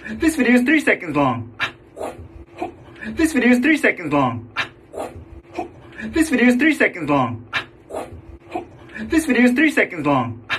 This video is 3 seconds long. This video is 3 seconds long. This video is 3 seconds long. This video is 3 seconds long.